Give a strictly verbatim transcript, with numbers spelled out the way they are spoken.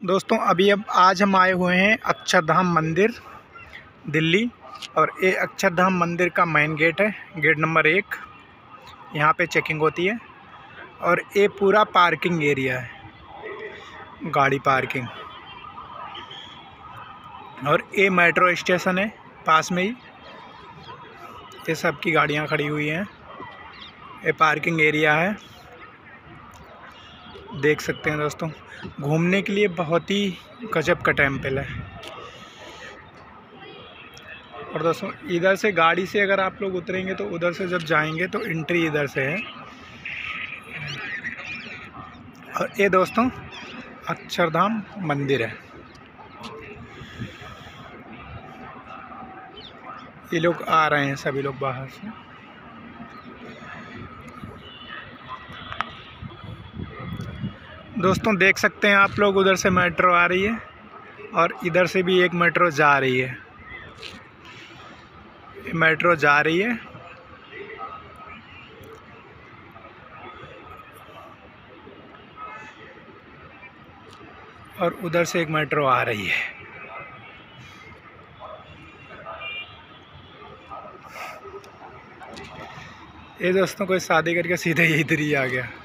दोस्तों अभी अब आज हम आए हुए हैं अक्षरधाम मंदिर दिल्ली। और ये अक्षरधाम मंदिर का मेन गेट है, गेट नंबर एक। यहाँ पे चेकिंग होती है और ये पूरा पार्किंग एरिया है, गाड़ी पार्किंग। और ये मेट्रो स्टेशन है पास में ही, ये सब की गाड़ियाँ खड़ी हुई हैं। ये पार्किंग एरिया है, देख सकते हैं दोस्तों। घूमने के लिए बहुत ही गजब का टेम्पल है। और दोस्तों इधर से गाड़ी से अगर आप लोग उतरेंगे तो उधर से जब जाएंगे तो एंट्री इधर से है। और ये दोस्तों अक्षरधाम मंदिर है। ये लोग आ रहे हैं सभी लोग बाहर से। दोस्तों देख सकते हैं आप लोग, उधर से मेट्रो आ रही है और इधर से भी एक मेट्रो जा रही है। मेट्रो जा रही है और उधर से एक मेट्रो आ रही है। ये दोस्तों कोई शादी करके सीधे इधर ही आ गया।